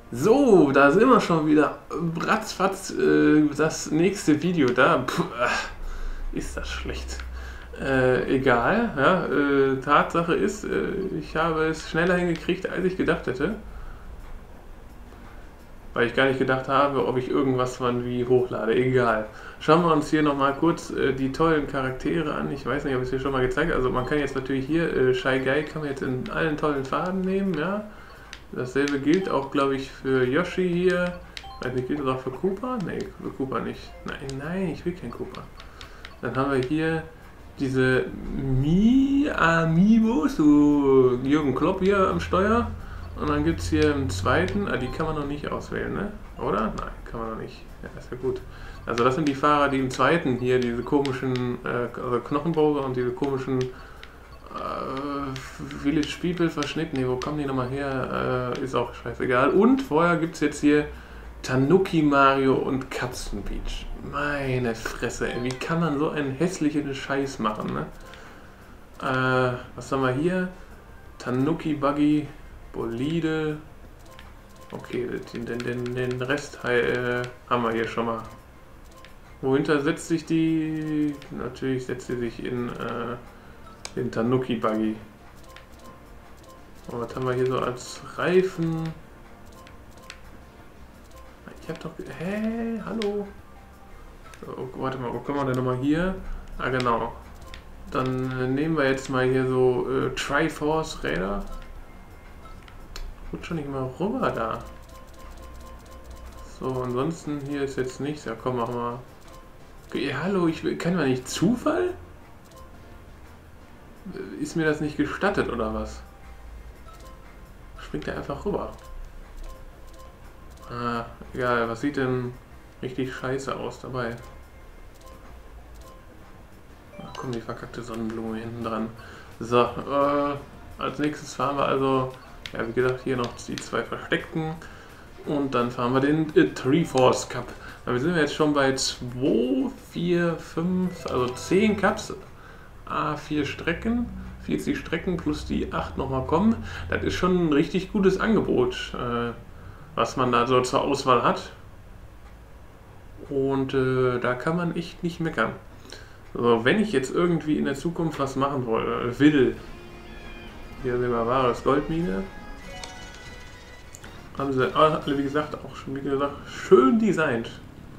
So, da sind wir schon wieder. Ratzfatz, das nächste Video da. Puh, ist das schlecht. Egal, ja. Tatsache ist, ich habe es schneller hingekriegt, als ich gedacht hätte. Weil ich gar nicht gedacht habe, ob ich irgendwas von wie hochlade. Egal. Schauen wir uns hier nochmal kurz die tollen Charaktere an. Ich weiß nicht, ob ich es hier schon mal gezeigt habe. Also man kann jetzt natürlich hier, Shy Guy kann man jetzt in allen tollen Farben nehmen, ja. Dasselbe gilt auch, glaube ich, für Yoshi hier. Weiß nicht, gilt das auch für Koopa? Ne, für Koopa nicht. Nein, ich will keinen Koopa. Dann haben wir hier diese Amiibos, so Jürgen Klopp hier am Steuer. Und dann gibt es hier einen zweiten, die kann man noch nicht auswählen, ne? Oder? Nein, kann man noch nicht. Ja, ist ja gut. Also das sind die Fahrer, die im zweiten hier diese komischen, also Knochenbowser und diese komischen Village People Verschnitt. Ne, wo kommen die nochmal her? Ist auch scheißegal. Und vorher gibt es jetzt hier Tanuki Mario und Katzen Beach. Meine Fresse, ey. Wie kann man so einen hässlichen Scheiß machen, ne? Was haben wir hier? Tanuki Buggy, Bolide. Okay, den Rest haben wir hier schon mal. Wohinter setzt sich die? Natürlich setzt sie sich in den Tanuki Buggy. Und was haben wir hier so als Reifen? Ich hab doch... Hä? Hallo? So, warte mal, wo kommen wir denn nochmal hier? Ah, genau. Dann nehmen wir jetzt mal hier so Triforce Räder. Gut, schon nicht mal rüber da. So, ansonsten hier ist jetzt nichts. Ja, komm, mach mal. Okay, hallo, kann man nicht Zufall? Ist mir das nicht gestattet oder was? Springt er einfach rüber. Ah, egal, was sieht denn richtig scheiße aus dabei? Ach komm, die verkackte Sonnenblume hinten dran. So, als nächstes fahren wir also, ja wie gesagt, hier noch die zwei versteckten. Und dann fahren wir den Triforce Cup. Wir sind jetzt schon bei 2, 4, 5, also 10 Cups. 4 Strecken, 40 Strecken plus die 8 nochmal kommen. Das ist schon ein richtig gutes Angebot, was man da so zur Auswahl hat. Und da kann man echt nicht meckern. So, wenn ich jetzt irgendwie in der Zukunft was machen will, hier sehen wir wahres Goldmine. Haben sie alle, wie gesagt, auch schon wie gesagt, schön designt.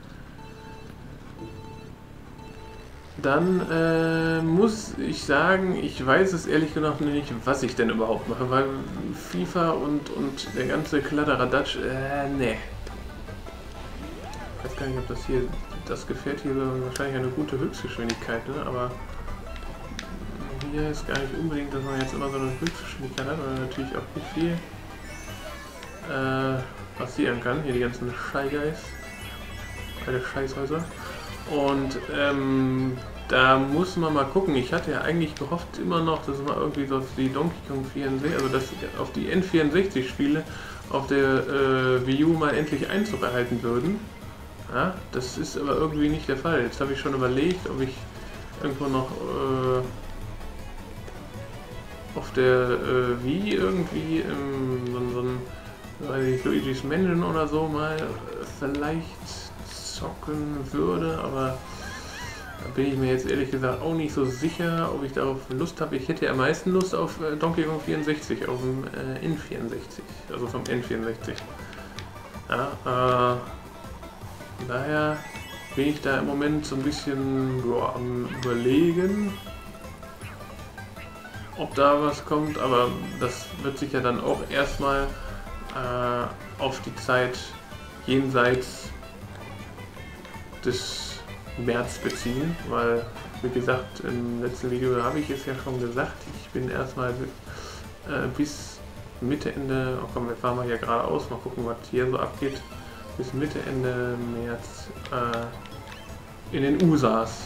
Dann muss ich sagen, ich weiß es ehrlich gesagt nicht, was ich denn überhaupt mache, weil FIFA und der ganze Kladderadatsch, ne. Ich weiß gar nicht, ob das Gefährt hier wahrscheinlich eine gute Höchstgeschwindigkeit, ne? Aber hier ist gar nicht unbedingt, dass man jetzt immer so eine Höchstgeschwindigkeit hat, weil natürlich auch nicht viel passieren kann. Hier die ganzen Shy Guys, alle Scheißhäuser. Und da muss man mal gucken. Ich hatte ja eigentlich gehofft immer noch, dass man irgendwie so auf die Donkey Kong 64, also dass auf die N64 Spiele auf der Wii U mal endlich Einzug erhalten würden. Ja, das ist aber irgendwie nicht der Fall. Jetzt habe ich schon überlegt, ob ich irgendwo noch auf der Wii irgendwie so ein Luigi's Mansion oder so mal vielleicht zocken würde, aber da bin ich mir jetzt ehrlich gesagt auch nicht so sicher, ob ich darauf Lust habe. Ich hätte ja am meisten Lust auf Donkey Kong 64, auf dem N64, also vom N64. Ja, daher bin ich da im Moment so ein bisschen am Überlegen, ob da was kommt, aber das wird sich ja dann auch erstmal auf die Zeit jenseits des März beziehen, weil, wie gesagt, im letzten Video habe ich es ja schon gesagt, ich bin erstmal bis Mitte, Ende, oh komm, wir fahren mal hier geradeaus, mal gucken, was hier so abgeht, bis Mitte, Ende März in den USAs.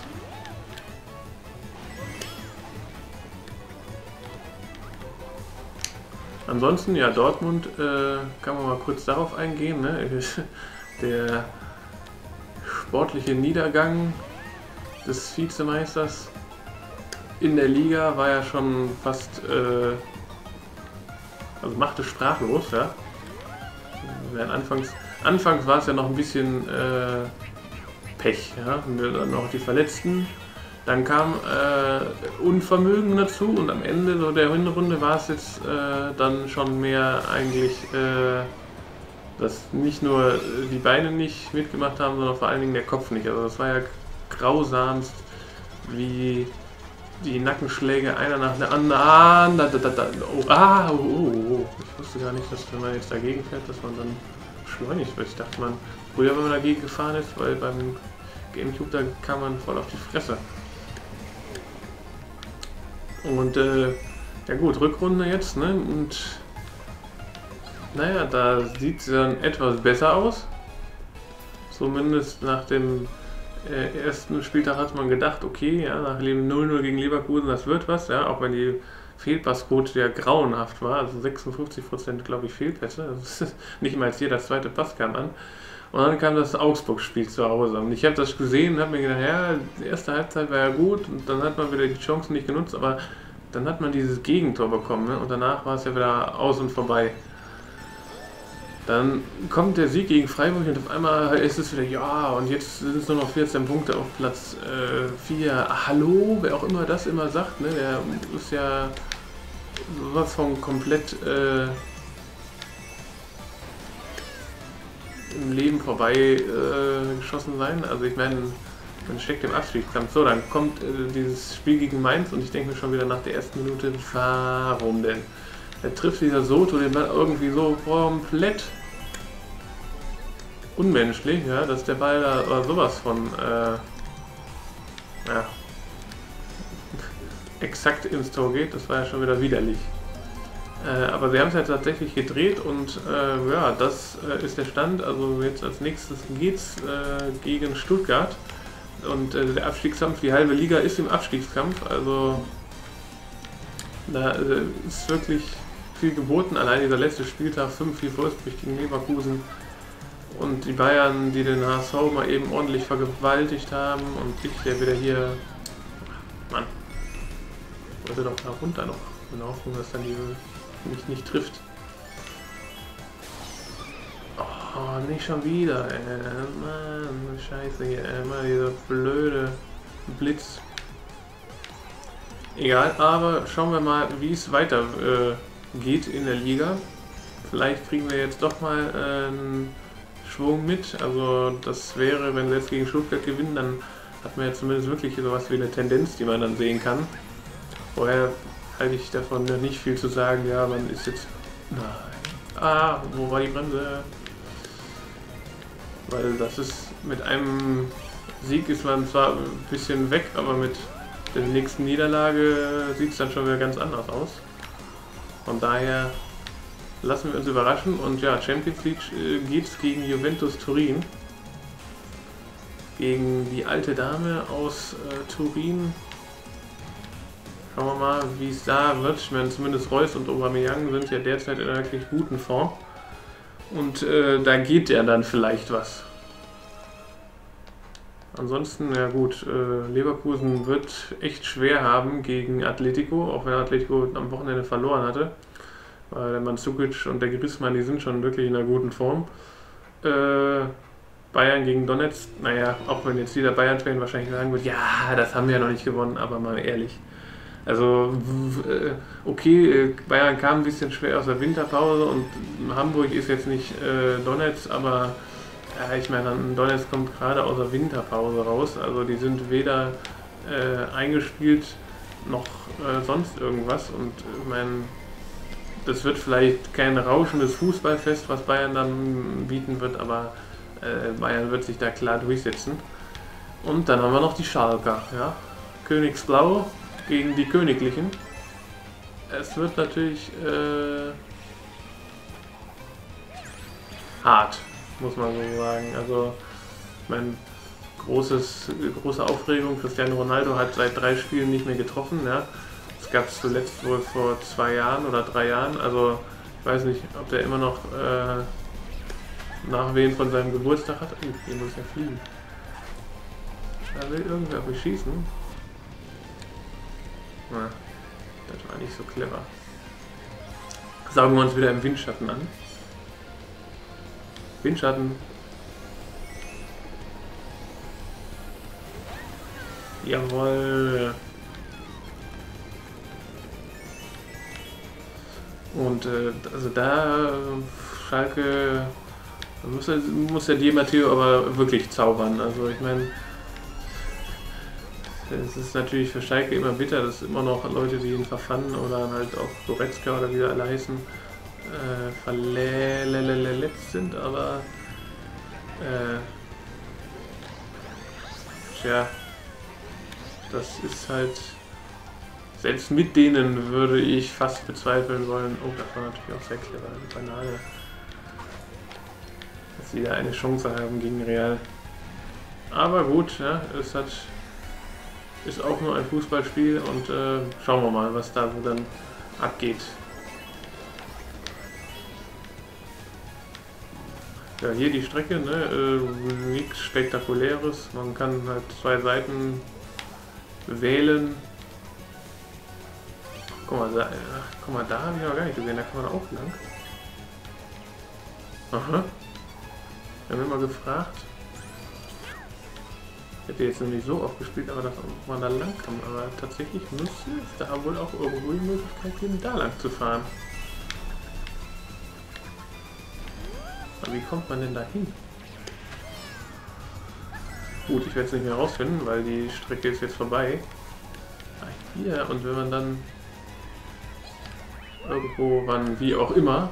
Ansonsten, ja, Dortmund, kann man mal kurz darauf eingehen, ne? Der sportliche Niedergang des Vizemeisters in der Liga war ja schon fast, also machte sprachlos, ja. Anfangs war es ja noch ein bisschen Pech, ja? Und dann noch die Verletzten. Dann kam Unvermögen dazu und am Ende so der Hinrunde war es jetzt dann schon mehr eigentlich, dass nicht nur die Beine nicht mitgemacht haben, sondern vor allen Dingen der Kopf nicht. Also das war ja grausamst, wie die Nackenschläge einer nach der anderen. Ich wusste gar nicht, dass wenn man jetzt dagegen fährt, dass man dann beschleunigt wird. Ich dachte, früher, wenn man dagegen gefahren ist, weil beim Gamecube, da kam man voll auf die Fresse. Und ja gut, Rückrunde jetzt, ne? Und naja, da sieht es dann etwas besser aus. Zumindest nach dem ersten Spieltag hat man gedacht, okay, ja, nach dem 0-0 gegen Leverkusen, das wird was, ja, auch wenn die Fehlpassquote ja grauenhaft war, also 56% glaube ich Fehlpässe, also nicht mal jetzt jeder zweite Pass kam an. Und dann kam das Augsburg-Spiel zu Hause und ich habe das gesehen und habe mir gedacht, ja, die erste Halbzeit war ja gut und dann hat man wieder die Chancen nicht genutzt, aber dann hat man dieses Gegentor bekommen, ne? Und danach war es ja wieder aus und vorbei. Dann kommt der Sieg gegen Freiburg und auf einmal ist es wieder, ja, und jetzt sind es nur noch 14 Punkte auf Platz 4. Hallo, wer auch immer das immer sagt, ne? Der ist ja sowas von komplett im Leben vorbei geschossen sein. Also ich meine, man steckt im Abstiegskampf. So, dann kommt dieses Spiel gegen Mainz und ich denke mir schon wieder nach der ersten Minute, warum denn? Er trifft dieser Soto den Ball irgendwie so komplett unmenschlich, ja, dass der Ball da oder sowas von ja, exakt ins Tor geht. Das war ja schon wieder widerlich. Aber sie haben es ja tatsächlich gedreht und ja, das ist der Stand. Also jetzt als nächstes geht's gegen Stuttgart und der Abstiegskampf, die halbe Liga ist im Abstiegskampf. Also da ist wirklich viel geboten. Allein dieser letzte Spieltag 5-4 Wolfsburg gegen Leverkusen und die Bayern, die den HSV mal eben ordentlich vergewaltigt haben und ich, der wieder hier, Mann, wollte doch da runter noch in der Hoffnung, dass dann die mich nicht trifft. Oh, nicht schon wieder, ey. Mann, scheiße hier, immer dieser blöde Blitz. Egal, aber schauen wir mal, wie es weiter geht in der Liga. Vielleicht kriegen wir jetzt doch mal einen Schwung mit. Also das wäre, wenn wir jetzt gegen Stuttgart gewinnen, dann hat man ja zumindest wirklich sowas wie eine Tendenz, die man dann sehen kann. Vorher halte ich davon nicht viel zu sagen. Ja, man ist jetzt... Nein. Wo war die Bremse? Weil das ist mit einem Sieg ist man zwar ein bisschen weg, aber mit der nächsten Niederlage sieht es dann schon wieder ganz anders aus. Von daher lassen wir uns überraschen und ja, Champions League geht es gegen Juventus Turin. Gegen die alte Dame aus Turin. Schauen wir mal, wie es da wird. Ich meine, zumindest Reus und Aubameyang sind ja derzeit in einer wirklich guten Form. Und da geht ja dann vielleicht was. Ansonsten, ja gut, Leverkusen wird echt schwer haben gegen Atletico, auch wenn Atletico am Wochenende verloren hatte. Weil der Mandzukic und der Griezmann, die sind schon wirklich in einer guten Form. Bayern gegen Donetsk, naja, auch wenn jetzt jeder Bayern-Fan wahrscheinlich sagen wird, ja, das haben wir ja noch nicht gewonnen, aber mal ehrlich. Also, okay, Bayern kam ein bisschen schwer aus der Winterpause und Hamburg ist jetzt nicht Donetsk, aber ja, ich meine, Donetsk kommt gerade aus der Winterpause raus, also die sind weder eingespielt noch sonst irgendwas und ich meine, das wird vielleicht kein rauschendes Fußballfest, was Bayern dann bieten wird, aber Bayern wird sich da klar durchsetzen. Und dann haben wir noch die Schalker, ja, Königsblau gegen die Königlichen. Es wird natürlich hart, muss man so sagen. Also, ich meine, große Aufregung. Cristiano Ronaldo hat seit 3 Spielen nicht mehr getroffen. Ja. Das gab es zuletzt wohl vor 2 Jahren oder 3 Jahren. Also, ich weiß nicht, ob der immer noch Nachwehen von seinem Geburtstag hat. Hier muss ja fliegen. Da will irgendwer auf mich schießen. Na, das war nicht so clever. Saugen wir uns wieder im Windschatten an. Windschatten. Jawohl. Und also da Schalke muss der Di Matteo aber wirklich zaubern. Also ich meine, es ist natürlich für Schalke immer bitter, dass immer noch Leute, die ihn verfannen oder halt auch Goretzka oder wie sie alle heißen, verletzt sind, aber tja, das ist halt, selbst mit denen würde ich fast bezweifeln wollen, oh, das war natürlich auch sehr clever, eine Banane, dass sie da eine Chance haben gegen Real. Aber gut, ja, es ist auch nur ein Fußballspiel und schauen wir mal, was da so dann abgeht. Ja, hier die Strecke, ne, nichts Spektakuläres. Man kann halt 2 Seiten wählen. Guck mal, da habe ich noch gar nicht gesehen, da kann man auch lang. Aha. Wir haben immer gefragt. Ich hätte jetzt nämlich so oft gespielt, aber dass man da lang kann. Aber tatsächlich müsste es da wohl auch irgendwo die Möglichkeit geben, da lang zu fahren. Aber wie kommt man denn da hin? Gut, ich werde es nicht mehr rausfinden, weil die Strecke ist jetzt vorbei. Ah, hier, und wenn man dann irgendwo, wann, wie auch immer,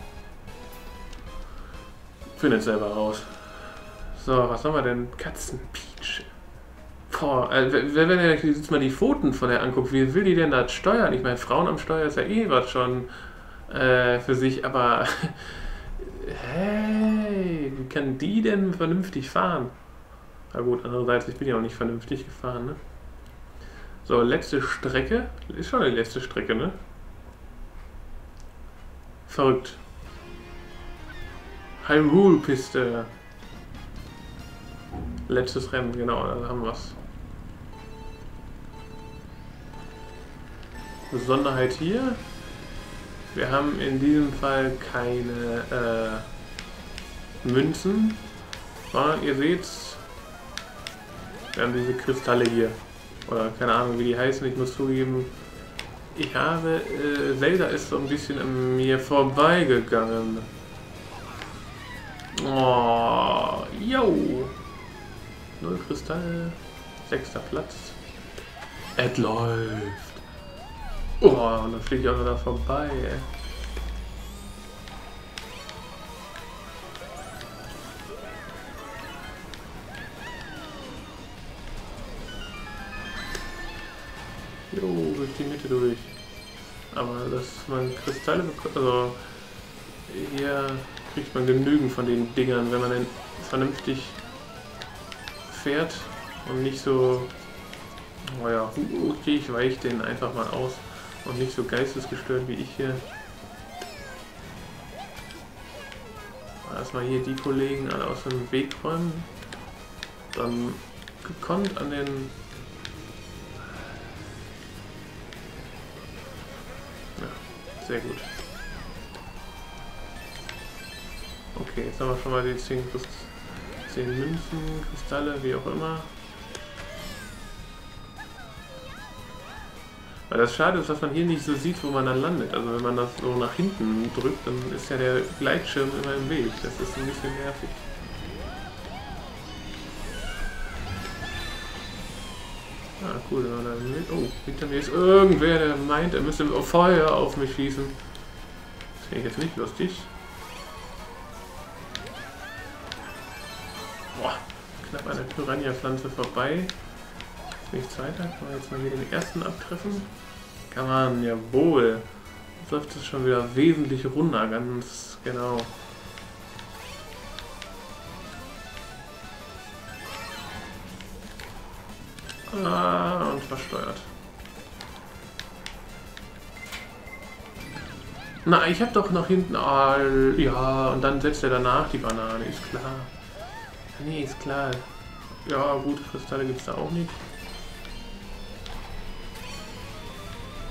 findet selber raus. So, was haben wir denn? Katzenpeach. Boah, wenn ihr jetzt mal die Pfoten von der anguckt, wie will die denn da steuern? Ich meine, Frauen am Steuer ist ja eh was schon für sich, aber hey, wie kann die denn vernünftig fahren? Na gut, andererseits, ich bin ja auch nicht vernünftig gefahren, ne? So, letzte Strecke. Ist schon die letzte Strecke, ne? Verrückt. Hyrule-Piste. Letztes Rennen, genau, da haben wir es. Besonderheit hier. Wir haben in diesem Fall keine Münzen, sondern ihr seht's, wir haben diese Kristalle hier. Oder keine Ahnung, wie die heißen, ich muss zugeben, ich habe, Zelda ist so ein bisschen an mir vorbeigegangen. Oh, yo! 0 Kristalle, 6. Platz. Es läuft. Oh, und dann fliege ich auch noch da vorbei, ey. Jo, durch die Mitte durch. Aber dass man Kristalle bekommt, also hier kriegt man genügend von den Dingern, wenn man den vernünftig fährt und nicht so, naja, okay, ich weiche den einfach mal aus und nicht so geistesgestört wie ich hier. Erstmal hier die Kollegen alle aus dem Weg räumen, dann gekonnt an den, ja, sehr gut. Okay, jetzt haben wir schon mal die 10 Münzen, Kristalle, wie auch immer. Weil das Schade ist, dass man hier nicht so sieht, wo man dann landet. Also wenn man das so nach hinten drückt, dann ist ja der Gleitschirm immer im Weg. Das ist ein bisschen nervig. Ah, cool. Oh, hinter mir ist irgendwer, der meint, er müsste Feuer auf mich schießen. Das finde ich jetzt nicht lustig. Boah, knapp an der Piranha-Pflanze vorbei. Nichts weiter. Kann man jetzt mal hier den ersten abtreffen? Kann man, jawohl. Jetzt läuft es schon wieder wesentlich runder, ganz genau. Ah, und versteuert. Na, ich hab doch nach hinten. Ah, ja, und dann setzt er danach die Banane, ist klar. Nee, ist klar. Ja, gut, Kristalle gibt es da auch nicht.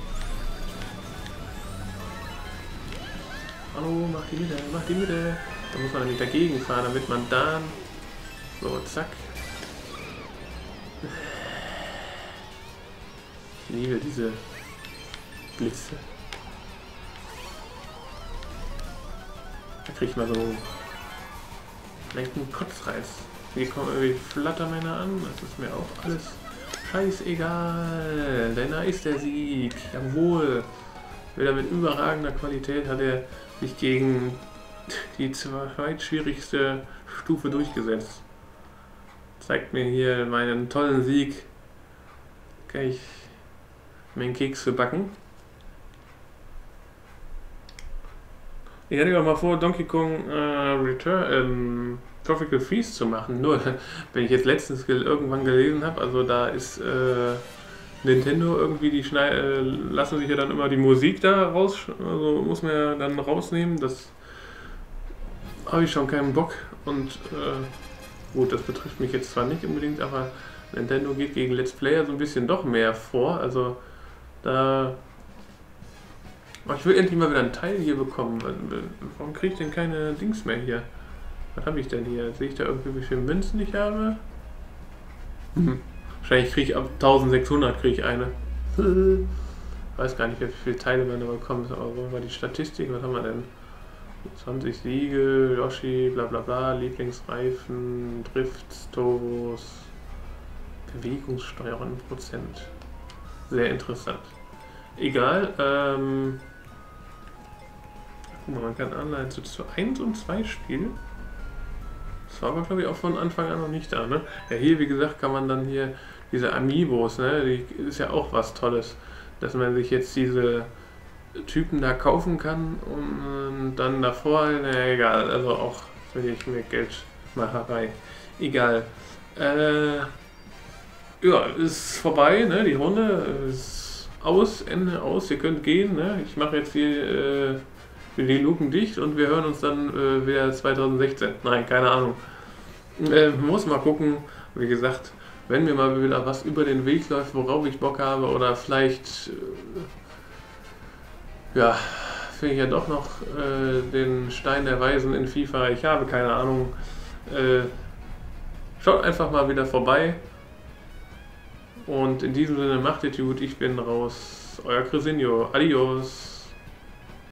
Hallo, mach die Mitte, mach die Mitte. Da muss man nämlich dagegen fahren, damit man dann... So, zack. Ich liebe diese Blitze. Da krieg ich mal so einen Kotzreiz. Hier kommen irgendwie Flattermänner an. Das ist mir auch alles scheißegal. Denn da ist der Sieg. Jawohl. Wieder mit überragender Qualität hat er sich gegen die zweitschwierigste Stufe durchgesetzt. Zeigt mir hier meinen tollen Sieg. Kann ich mir einen Keks für backen. Ich hatte ja mal vor, Donkey Kong Return Tropical Freeze zu machen. Nur, wenn ich jetzt letztens irgendwann gelesen habe, also da ist Nintendo irgendwie, die lassen sich ja dann immer die Musik da raus, also muss man ja dann rausnehmen. Das habe ich schon keinen Bock. Und gut, das betrifft mich jetzt zwar nicht unbedingt, aber Nintendo geht gegen Let's Player so ein bisschen doch mehr vor. Also da... Ich will endlich mal wieder einen Teil hier bekommen. Warum kriege ich denn keine Dings mehr hier? Was habe ich denn hier? Sehe ich da irgendwie, wie viele Münzen ich habe? Wahrscheinlich kriege ich ab 1600 kriege ich eine. Weiß gar nicht, wie viele Teile man da bekommt. Aber so war die Statistik. Was haben wir denn? 20 Siege, Yoshi, bla bla bla, Lieblingsreifen, Drifts, Turbos, Bewegungssteuerung in Prozent. Sehr interessant. Egal, guck mal, man kann online zu 1 und 2 spielen. Das war aber, glaube ich, auch von Anfang an noch nicht da, ne? Ja, hier, wie gesagt, kann man dann hier diese Amiibos, ne? Die ist ja auch was Tolles, dass man sich jetzt diese Typen da kaufen kann und dann davor, na egal, also auch will ich mir Geldmacherei. Egal. Ja, ist vorbei, ne? Die Runde ist aus, Ende aus, ihr könnt gehen, ne? Ich mache jetzt hier die Luken dicht und wir hören uns dann wieder 2016. Nein, keine Ahnung. Muss mal gucken, wie gesagt, wenn mir mal wieder was über den Weg läuft, worauf ich Bock habe oder vielleicht ja, finde ich ja doch noch den Stein der Weisen in FIFA. Ich habe keine Ahnung. Schaut einfach mal wieder vorbei. Und in diesem Sinne macht es gut. Ich bin raus. Euer Crisinio. Adios.